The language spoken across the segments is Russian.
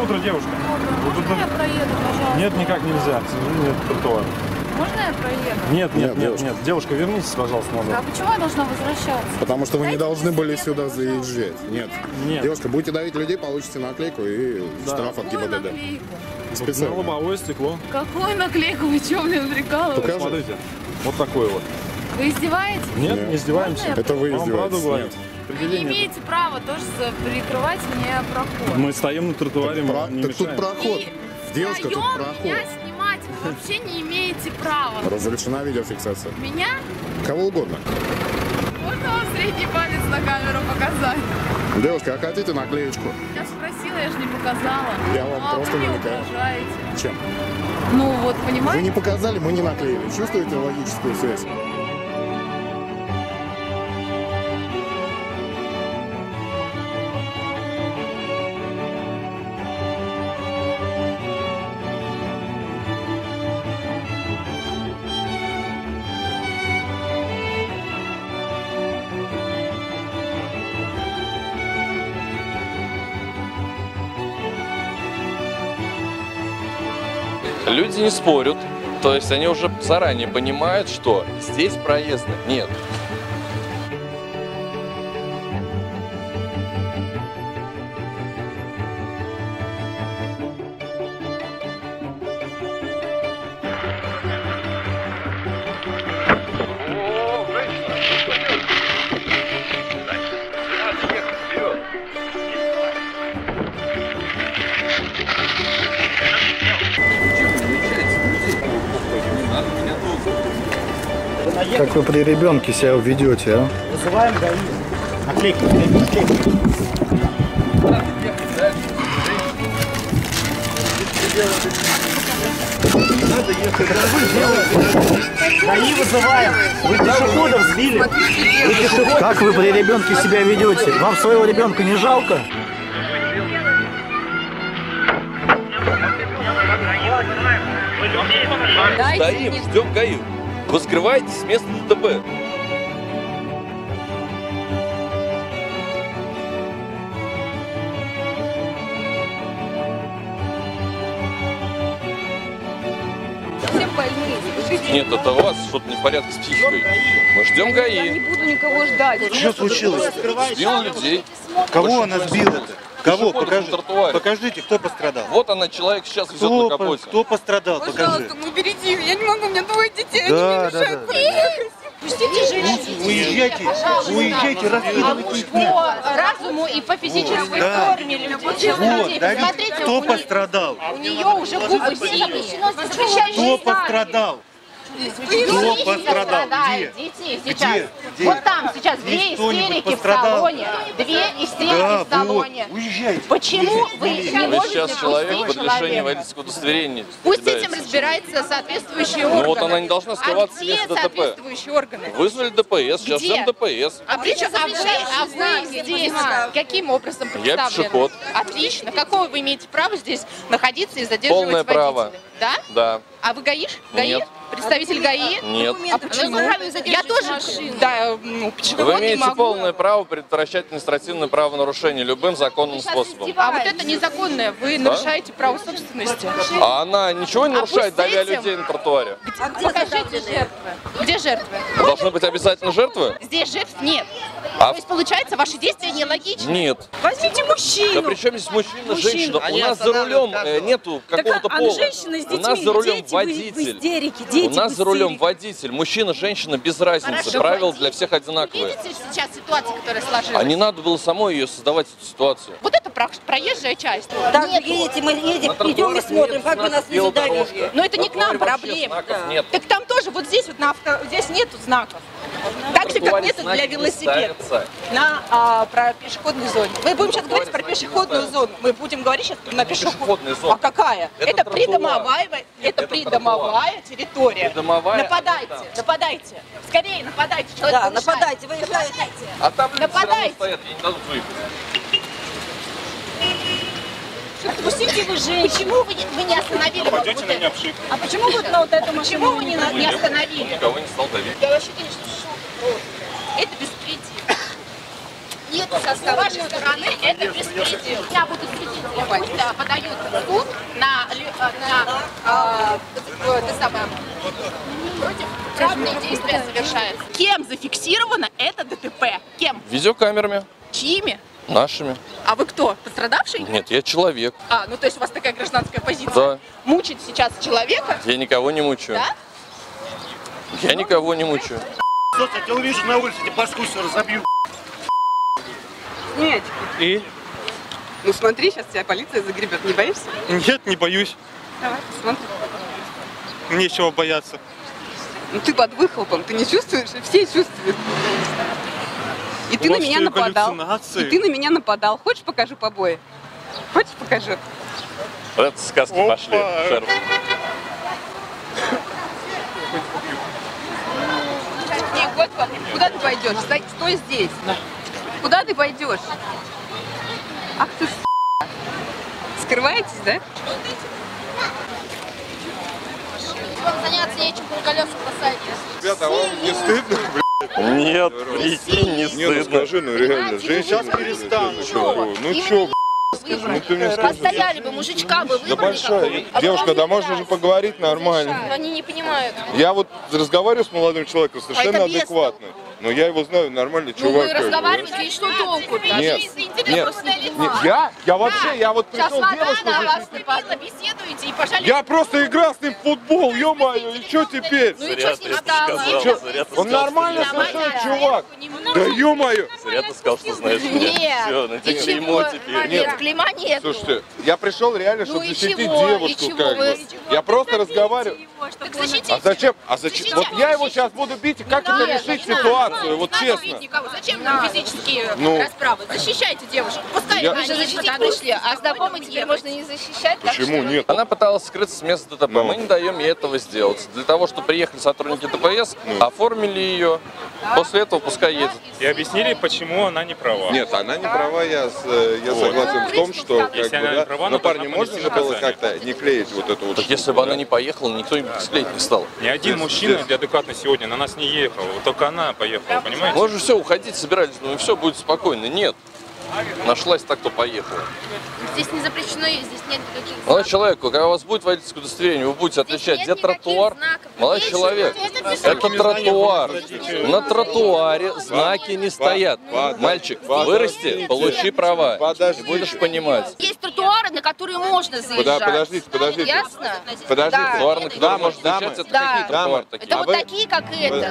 утро, девушка. Можно я проеду, пожалуйста? Нет, никак нельзя. Нет тротуара. Можно я проеду? Нет. Девушка, вернитесь, пожалуйста, назад. А почему я должна возвращаться? Потому что вы не Дайте должны мне были свет, сюда пожалуйста. заезжать. Нет. Нет. Девушка, будете давить людей, получите наклейку и штраф от Какую ГИБДД. наклейку? На Специально. лобовое стекло. Какую наклейку? Вы чего мне прикалываетесь? Покажи. Смотрите. Вот такое вот. Вы издеваетесь? Нет, не издеваемся. Можно я Это вы Вам правду издеваетесь. говорю. Нет. Вы не Определение. имеете права тоже прикрывать мне проход. Мы стоим на тротуаре, мы не Так тут мешаем. проход. И Девушка, тут вдвоем проход. меня снимать вы вообще не имеете права. Разрешена видеофиксация. Меня? Кого угодно. Можно вам средний палец на камеру показать? Девушка, а хотите наклеечку? Я спросила, я же не показала. Я вам Ну, а просто вы мне намекаю. угрожаете. Чем? Ну вот, Вы понимаете? не показали, мы не наклеили. Чувствуете логическую связь? Люди не спорят, то есть они уже заранее понимают, что здесь проезда нет. Как вы при ребенке себя ведете, а? Вызываем ГАИ. Наклейки, наклейки. ГАИ вызываем. Вы пешеходов сбили. Вы пешеходов. Как вы при ребенке себя ведете? Вам своего ребенка не жалко? Стоим, ждем ГАИ. Вы скрываетесь с места ДТП. Всем больные. Нет, это у вас что-то не в порядке с психикой. Мы ждем Я ГАИ. не буду никого ждать. Что случилось? Сбил людей. Кого она сбила-то? Кого? Пешеходов на тротуаре. Покажите, кто пострадал. Вот она, человек сейчас везет на капоте. Кто пострадал? Покажи. Пожалуйста, ну уберите их. Я не могу, у меня двое детей, они Да, мне да, мешают да. проехать. Пустите женщину. Уезжайте, раскидывайте их. По разуму и по физической Да. форме людей. Вот, Давид, Смотрите, кто у нее- пострадал? У нее уже губы синие. Кто пострадал? Кто пострадал? Где? Дети сейчас. Где? Вот там сейчас две Есть кто-нибудь истерики в пострадал? салоне. Две истерики Да, в вот, салоне. уезжайте. Почему вы не Вы можете сейчас человек пустить под лишением человека? водительского удостоверения. Пусть с кидается. этим разбираются соответствующие Ну органы. вот она не должна скрываться А с где места ДТП. соответствующие органы? Вызвали ДПС, сейчас Где? ждем ДПС. А вы здесь каким образом Я представлены? пешеход. Отлично. Какое вы имеете право здесь находиться и задерживать Полное водителя? право. Да? Да. А вы гаиш? ГАИ? Нет. Представитель ГАИ? Нет. А почему? Я тоже, да, ну, пешеход Вы не имеете могу. полное право предотвращать административное правоnarушение любым законным способом. А вот это незаконное. Вы нарушаете право собственности. А она ничего не нарушает, пусть с давя этим- людей на тротуаре? Покажите жертвы. Где жертвы? Должны быть обязательно жертвы? Здесь жертв нет. А То есть, получается, ваши действия нелогичны. нет. Возьмите мужчину. Да при чем здесь мужчина, женщина? У нас за рулем нету какого-то пола. женщина с У нас за рулем водитель. Дети У нас за рулем водитель. Мужчина, женщина, без разницы. Хорошо, Правила водитель. для всех одинаковые. Видите сейчас ситуацию, которая сложилась? А не надо было самой ее создавать, эту ситуацию. Вот это проезжая часть. Так, Нет. едете, мы едем, На идем и тротуарах смотрим, нет как вы нас знаков не задавили. велодорожки. Но это не к нам тротуаре вообще проблема. знаков нет. Так там тоже вот здесь вот здесь нету знаков. Так же, как тротуаре нету знаки для не велосипедов. ставятся. Про пешеходную зону. Мы будем сейчас говорить про пешеходную зону. Мы будем говорить сейчас на пешеходную. пешеходная зона. А какая? Это Это тротуар. придомовая, придомовая территория. Придомовая, Нападайте, а там. нападайте. Скорее нападайте. Человек Да, помешает. нападайте, выезжайте. А там люди все равно Нападайте. стоят и не дадут выехать. Пустите вы женщину. Почему вы не остановили? вот это? А почему вот на вот эту машину? Почему вы не остановили? Никого не стал давить. Я вообще, конечно, в шоке просто. Это беспредел. Нет, с вашей стороны это беспредел. Я буду свидетелем, когда подают в суд на против правные действия совершаются. Кем зафиксировано это ДТП? Кем? Видеокамерами. Чьими? Нашими. А вы кто? Пострадавший? Нет, я человек. А, ну то есть у вас такая гражданская позиция? Да. Мучить сейчас человека? Я никого не мучаю. Да? Я никого не мучаю. Я тебя увижу на улице, тебе башку все разобью. Нет. И? Ну смотри, сейчас тебя полиция загребет. Не боишься? Нет, не боюсь. Давай, посмотрим. Нечего бояться. Ну ты под выхлопом, ты не чувствуешь? Все чувствуют. И ты У на вас меня что, нападал. галлюцинации? И ты на меня нападал. Хочешь, покажу побои? Хочешь, покажу? Вот это сказки Опа. пошли. Шерп. Не, Готка, куда ты пойдешь? Стой здесь. Куда ты пойдешь? Ах ты с***. Скрываетесь, да? Вам заняться нечем, колеса бросайте. Ребята, а вам не стыдно? Нет, прикинь, не Не, ну стыдно. скажи, ну реально, женщина. Сейчас перестану. Ну чё, ну ты мне скажи. Постояли бы, мужичка бы Да выбрали. большая. Девушка, да можно же поговорить нормально. Они не понимают. Я вот разговариваю с молодым человеком совершенно это бесно. адекватно. Но я его знаю, нормальный Ну чувак. вы как бы, да. разговариваете, и что толку? Нет, нет, я вообще, я вот Сейчас пришел вода девушку на вас защитить. напила, беседуете и пожалуйста. Я просто играл с ним в футбол, ё-моё, и чё теперь? Ну и что с ним стало? Он нормальный совершенно чувак. Да ё-моё. Зря ты сказал, что знаешь меня. Нет. Все, на тебе Ничего. клеймо теперь. Нет, клейма нет. Слушайте, я пришел реально, чтобы и защитить чего? девушку, И чего? как бы. Я просто разговариваю. Так защитите. А зачем? А зачем? Защитите. Вот я его сейчас буду бить, и как это решить ситуацию, вот Не надо честно. бить никого. Зачем нам физические Ну. расправы? Защищайте девушку. Пускай Я- они Вы же защитить подошли, пришли, а знакомый теперь можно не защищать? так Почему что- нет? Она пыталась скрыться с места ДТП. Ну. Мы не даем ей этого сделать. Для того, чтобы приехали сотрудники ДПС, оформили ее. После этого пускай едет. И объяснили, почему она не права. Нет, она не права, я согласен в том, что как бы, Если она не да, права, но она парни, должна можно понести же было наказание. как-то не клеить вот эту вот Так штуку, если бы да? она не поехала, никто бы склеить не стал. Ни один Здесь- мужчина здесь. адекватно сегодня на нас не ехал. Вот только она поехала, понимаете? Мы же все, уходить собирались, ну и все, будет спокойно. Нет. Нашлась так, кто поехала. Здесь не запрещено ездить, здесь нет никаких Молодой знаков. человек, когда у вас будет водительское удостоверение, вы будете отличать, нет где никаких тротуар. знаков. Молодой Здесь человек, это без это знаков. тротуар. На тротуаре знаки не стоят. Мальчик, вырасти, получи права. Подожди. И будешь понимать. Есть тротуары, на которые можно заезжать. Подождите. Ясно? Подождите. Да. Тротуар, на который можно дамы, заезжать, это да. какие тротуары Дамы, такие? Это А вот вы- такие, как этот.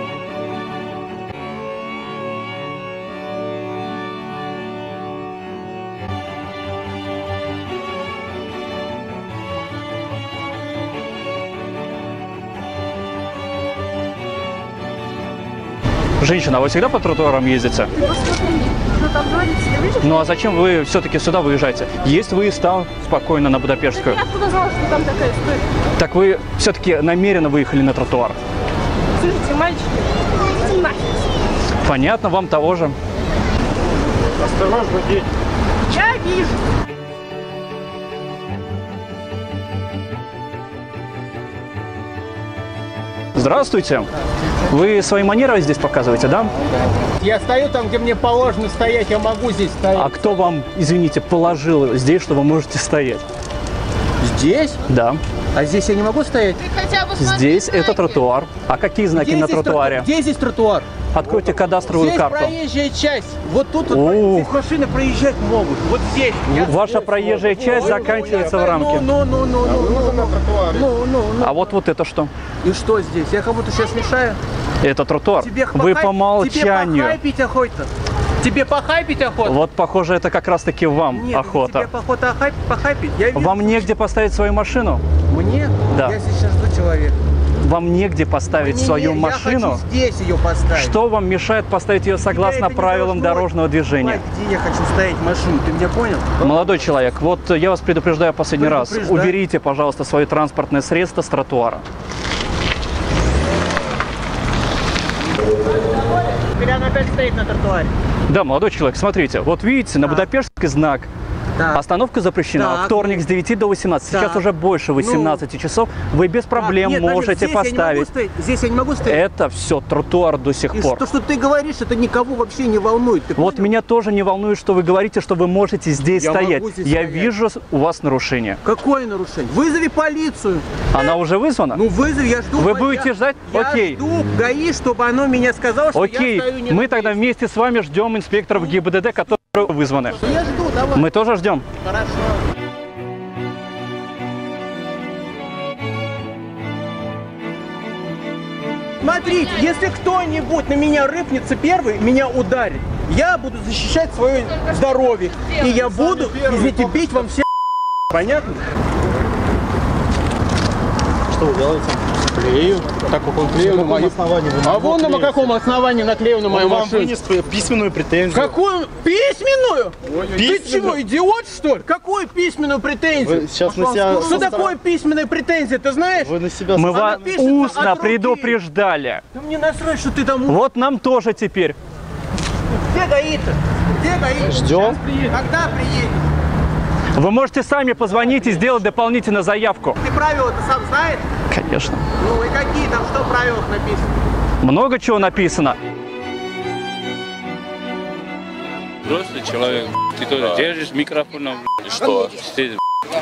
Женщина, а вы всегда по тротуарам ездите? Ну а зачем вы все-таки сюда выезжаете? Есть выезд там спокойно на Будапештскую. Я откуда знала, что там такая история? Так вы все-таки намеренно выехали на тротуар? Слушайте, мальчики, идите нафиг. Понятно, вам того же. Осторожно, дети. Я вижу. Здравствуйте. Вы свои манеры здесь показываете, да? Я стою там, где мне положено стоять, я могу здесь стоять. А кто вам, извините, положил здесь, что вы можете стоять? Здесь? Да. А здесь я не могу стоять? Хотя бы Здесь это тротуар. А какие знаки Где на здесь тротуаре? Где здесь тротуар? Откройте кадастровую Здесь карту. проезжая часть. Вот тут вот Ух. здесь машины проезжать могут. Вот здесь. Я Ваша здесь проезжая могу. часть Ой, заканчивается в рамке. Ну. А вот это что? И что здесь? Я кому-то сейчас мешаю? Это тротуар. Тебе Вы похай- по умолчанию. Тебе похайпить охота. Тебе похайпить охота? Вот, похоже, это как раз-таки вам Нет, охота. тебе охота похайпить. Я вижу, Вам негде поставить свою машину? Мне? Да. Я сейчас жду человека. Вам негде поставить свою Я машину? хочу здесь ее поставить. Что вам мешает поставить ее согласно это не правилам должно. дорожного движения? Где я хочу ставить машину, ты меня понял? Молодой человек, вот я вас предупреждаю последний раз. Предупреждай. Уберите, пожалуйста, свое транспортное средство с тротуара. Теперь она опять стоит на тротуаре. Да, молодой человек, смотрите, вот видите, на Будапештский знак Да. Остановка запрещена. Так. Вторник с 9 до 18. Так. Сейчас уже больше 18 часов. Вы без проблем Нет, можете здесь я не могу поставить. стоять. Здесь я не могу стоять. Это все тротуар до сих И пор. то, что ты говоришь, это никого вообще не волнует. Ты Вот понял? меня тоже не волнует, что вы говорите, что вы можете здесь Я стоять. могу здесь Я стоять. вижу у вас нарушение. Какое нарушение? Вызови полицию. Она уже вызвана? Ну вызови, я жду. Вы будете ждать? Я Окей. жду ГАИ, чтобы оно меня сказало, что Окей, я стою не мы на тогда месте. вместе с вами ждем инспекторов ГИБДД, которые вызваны. Я жду, давай. Мы тоже ждем. Хорошо. Смотрите, если кто-нибудь на меня рыпнется первый, меня ударит, я буду защищать свое здоровье. И я буду, извините, бить вам все. Понятно? Что вы делаете? Клею. Так как он клеил на мою... А вон на каком основании наклеил на мою машину? Вынес письменную претензию. Какую? Письменную? Ты чего, идиот, что ли? Какую письменную претензию? Вы сейчас на себя... Что такое письменная претензия, ты знаешь? Вы на себя... Мы вас напишется устно от руки. предупреждали. Да мне насрать, что ты там... Вот нам тоже теперь. Где ГАИ-то? Где ГАИ? Ждем. Когда приедет? Вы можете сами позвонить и сделать дополнительно заявку. Ты правила-то сам знаешь? Конечно. Ну и какие там, что в правилах написано? Много чего написано. Взрослый человек, ты тоже держишь микрофон. И что? Ты,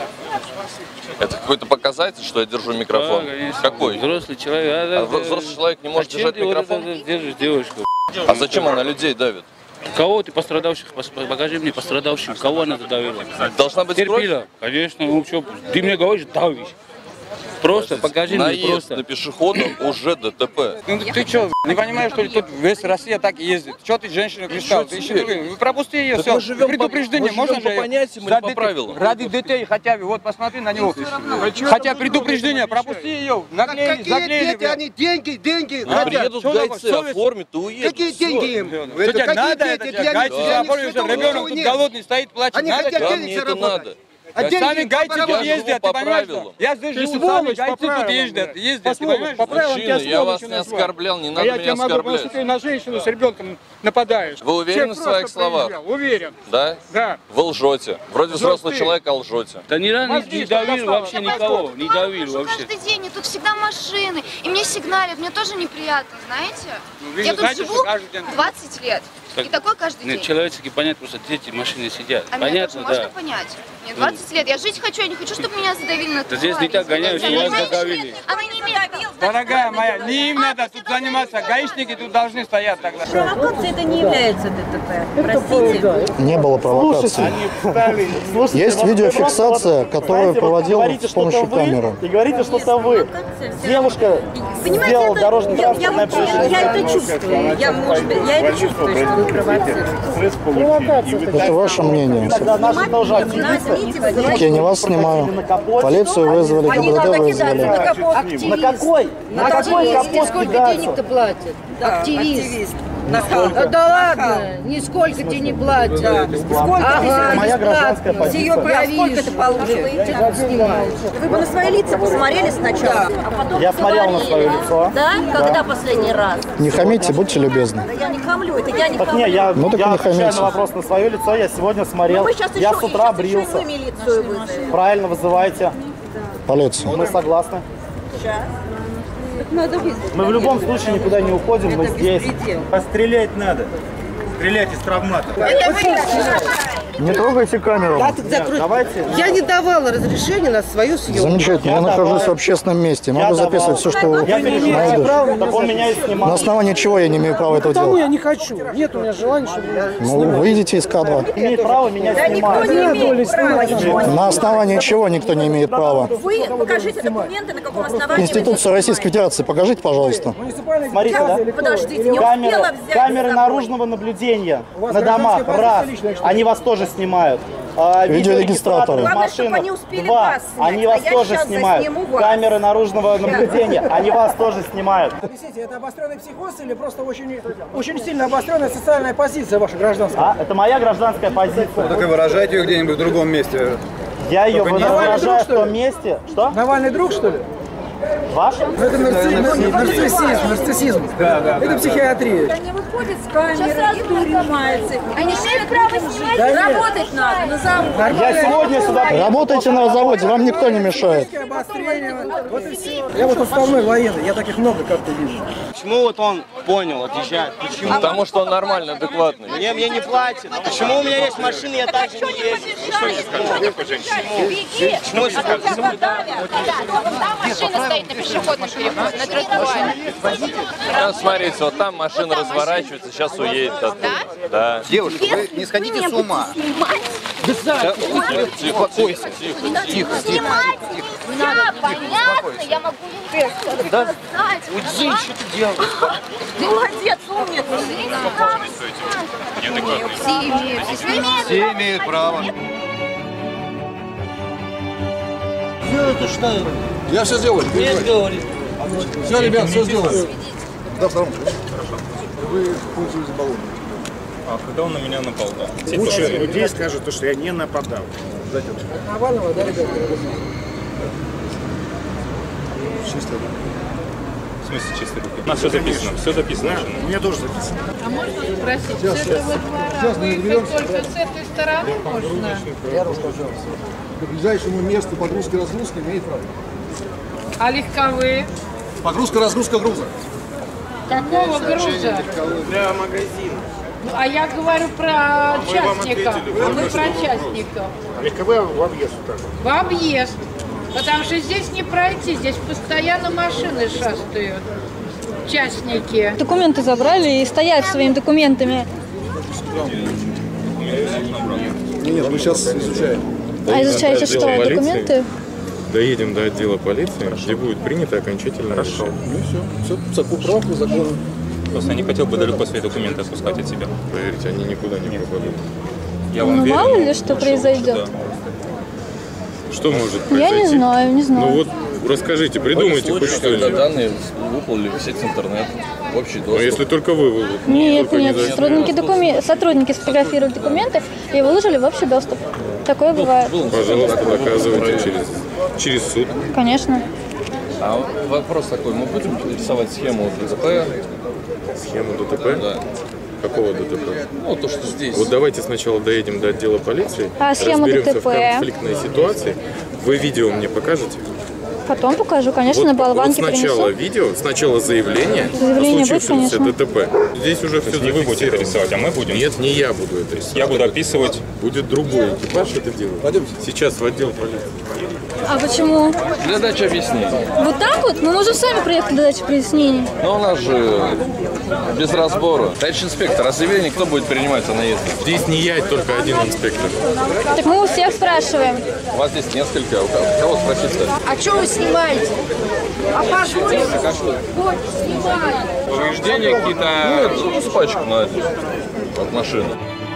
Это какой-то показатель, что я держу микрофон? Да, конечно. Какой? Взрослый человек. Взрослый человек не может держать микрофон? Держишь девушку. А зачем она людей давит? Кого ты пострадавших? Покажи мне пострадавших. Кого она задавила? Должна быть кровь? Терпила. Конечно. Ну что, ты мне говоришь, давишь. Просто покажи мне Наезд просто. на пешехода уже ДТП. Ну ты что, не понимаешь, что ли, тут весь Россия так ездит? Что ты женщину пристал? Ты еще пропусти ее, Так все. мы живем Предупреждение, по можно же понятиям или за по детей? правилам? Ради детей хотя бы, вот посмотри на него. Хотя предупреждение, пропусти ее, наклеили, заклеили. Они деньги Ну, приедут гайцы, оформят и уедут. Какие деньги им? Что тебе надо это? Гайцы оформили, что ребенок тут голодный стоит, плачет. Надо Да, тебе? мне это надо. Сами гайцы тут Я ездят, живу ты по понимаешь? правилам. Я здесь живу, сами гайцы тут ездят, ты понимаешь? Мужчина, я вас не оскорблял, не надо меня оскорблять. на женщину с ребенком нападаешь. Вы уверены в своих словах? Уверен. Да? Да. Вы лжете. Вроде взрослый человек, а лжете. Да не давил вообще никого, не давил вообще. Каждый день, и тут всегда машины, и мне сигналят, мне тоже неприятно, знаете? вы Я же тут знаете, живу что каждый день- 20 лет, и такой каждый Нет, день. человечески понятно, просто дети в машине сидят. А меня Понятно, тоже можно да. понять. Мне 20 лет, я жить хочу, я не хочу, чтобы меня задавили на Да здесь не так гоняют, что вас задавили. Она не имеет права. Дорогая моя, не им надо тут заниматься, гаишники тут должны стоять тогда. Провокация это не является ДТП, простите. Не было провокации. Есть видеофиксация, которую проводила с помощью камеры. И говорите, что это вы. Девушка сделала дорожно-транспортное происшествие. Я это чувствую. Я это чувствую, что вы провоцируете. Это ваше мнение. Тогда наши тоже активисты. Я не вас снимаю. Полицию вызвали, ГИБДД вызвали. На какой? На какой капот Сколько кидаться? денег-то платят? Активист. Да ладно, нисколько тебе не платят. Сколько? Моя гражданская позиция. Ее сколько ты получишь? Вы бы на свои лица посмотрели сначала, а потом Я смотрел на свое лицо. Да? Когда последний раз? Не хамите, будьте любезны. Да я не хамлю, это я не Так хамлю. не, я Ну, так не отвечаю хамите. на вопрос на свое лицо, я сегодня смотрел. Мы сейчас Я еще, с утра сейчас еще и брился. мы милицию вызовем. Правильно вызываете. Полицию. Мы согласны. Надо вызвать. Мы в любом случае никуда не уходим, мы здесь. Пострелять надо. Стрелять из травмата. Не трогайте камеру. Давайте. Я не давала разрешения на свою съемку. Замечательно. Я нахожусь в общественном месте. Могу записывать все, что Я переживаю, найдешь. так он меня и На снимал. основании чего я не имею права этого Потому я делать? не хочу. Нет у меня желания, чтобы... Ну, выйдите из кадра. Имеет право меня Да никто снимать. не имеет права ничего. На основании чего никто не имеет права? Вы покажите документы, на каком основании... Конституцию Российской Федерации покажите, пожалуйста. Смотрите, да? Подождите, не успела взять. Камеры наружного наблюдения на домах, раз. Они вас тоже снимают. Видеорегистраторы. Главное, чтобы машинах, они успели два. вас снять. Они вас А я тоже сейчас снимают. засниму вас. Камеры наружного наблюдения, они вас тоже снимают. Объясните, это обостренный психоз или просто очень сильно обостренная социальная позиция ваша гражданская? А, это моя гражданская позиция. Так и выражайте ее где-нибудь в другом месте. Я ее Только не выражаю друг, в что ли? том месте. Что? Навальный друг, что ли? Ваш? Это нарциссизм. Это психиатрия. приходит с камерой и снимается. Они имеют право снимать. Работать надо на заводе. Я сегодня сюда... Работайте на заводе, вам никто не мешает. Вот и все. Я вот основной военный, я таких много как-то вижу. Почему вот он понял, отъезжает? Почему? Потому что он нормально, адекватный. Мне не платит. Почему у меня есть машина, я также не езжу? Беги! Там машина стоит на пешеходном переходе, на тротуаре. Там, смотрите, вот там машина разворачивается, сейчас уедет оттуда. Да. Девушка, вы не сходите с ума. Тихо, тихо, тихо. Снимать! Да, понятно, я могу сказать. Уйди, что ты делаешь? Молодец, умница. Все имеют право. Это что? Я все сделаю. Нет, говорит. Все, ребят, все сделаю. Да, втором. Вы пользуетесь баллоном. А когда он на меня напал, да? Лучше людей скажут, что я не нападал. Навального, да, ребята? Чисто. В смысле чистой руки? У нас все записано, все записано. У меня тоже записано. А можно спросить, с этого двора выехать только с этой стороны можно? Я расскажу. К ближайшему месту погрузки-разгрузки имеет право. А легковые? Погрузка-разгрузка груза. Какого груза? Для магазина. Ну, а я говорю про частников. А мы про частников. Легковые в объезд так. В объезд. Потому что здесь не пройти, здесь постоянно машины шастают. Частники. Документы забрали и стоят своими документами. Нет, мы сейчас изучаем. А изучаете что, документы? Доедем до отдела полиции, где будет принято окончательное решение. Ну все по праву, закону. Просто я не хотел бы далеко свои документы отпускать от себя. Поверьте, они никуда не попадут. Я вам верю. Мало ли что произойдет. Что может произойти? Я не знаю, не знаю. Ну вот расскажите, придумайте хоть что-нибудь. Данные выплыли в сеть интернет, в общий доступ. Но если только вы выложите. Нет, сотрудники сфотографировали документы и выложили в общий доступ. Такое бывает. Пожалуйста, доказывайте через суд. Конечно. А вопрос такой, мы будем рисовать схему ДТП? Схему ДТП? Да. Какого ДТП? Ну, то, что здесь. Вот давайте сначала доедем до отдела полиции, схему разберемся ДТП? в конфликтной ситуации. Вы видео мне покажете? Потом покажу, конечно, на болванке вот сначала принесу. видео, сначала заявление Заявление о случившемся будет, ДТП. Здесь уже все не вы будете это рисовать, а мы будем? Нет, не я буду это рисовать. Я буду описывать. Будет другой экипаж это делать. Пойдемте. Сейчас в отдел полиции. А почему? Для дачи объяснений. Вот так вот? Мы можем сами проехать для дачи прояснений. Но у нас же без разбора. Товарищ инспектор, а заявление кто будет принимать о наезде? Здесь не я, только один инспектор. Так мы у всех спрашиваем. У вас здесь несколько. У кого спросить-то? А что вы снимаете? А пожалуйста, вот, снимай. Повреждения какие-то? Нет, спачкано от машины.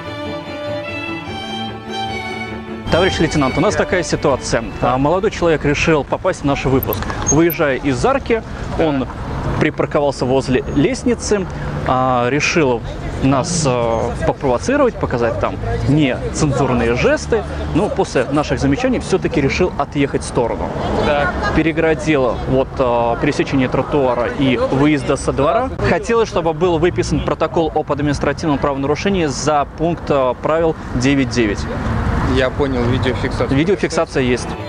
Товарищ лейтенант, у нас такая ситуация. Молодой человек решил попасть в наш выпуск. Выезжая из арки, он припарковался возле лестницы, решил нас попровоцировать, показать там нецензурные жесты, но после наших замечаний все-таки решил отъехать в сторону. Перегородил вот пересечение тротуара и выезда со двора. Хотелось, чтобы был выписан протокол об административном правонарушении за пункт правил 9.9. Я понял, видеофиксация. Видеофиксация есть.